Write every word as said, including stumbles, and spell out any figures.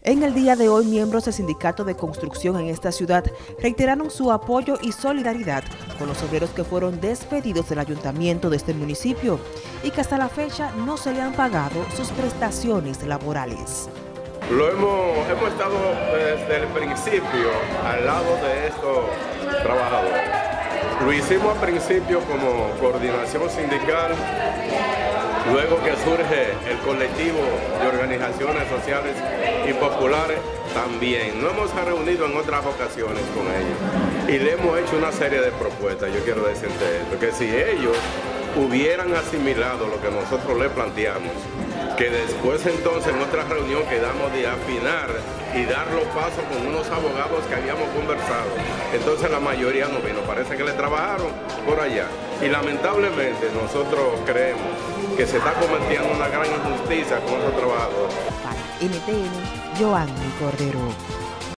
En el día de hoy, miembros del Sindicato de Construcción en esta ciudad reiteraron su apoyo y solidaridad con los obreros que fueron despedidos del ayuntamiento de este municipio y que hasta la fecha no se le han pagado sus prestaciones laborales. Lo hemos, hemos estado desde el principio al lado de estos trabajadores. Lo hicimos al principio como coordinación sindical, luego que surge el colectivo de organizaciones sociales y populares también. Nos hemos reunido en otras ocasiones con ellos y le hemos hecho una serie de propuestas. Yo quiero decirte esto, que si ellos hubieran asimilado lo que nosotros les planteamos, que después entonces en otra reunión quedamos de afinar y dar los pasos con unos abogados que habíamos conversado. Entonces la mayoría no vino, parece que le trabajaron por allá. Y lamentablemente nosotros creemos que se está cometiendo una gran injusticia con esos trabajadores. Para N T N, Joanny Cordero.